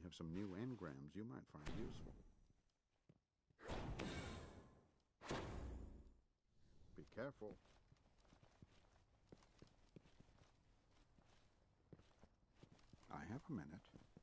have some new engrams you might find useful. Be careful. I have a minute.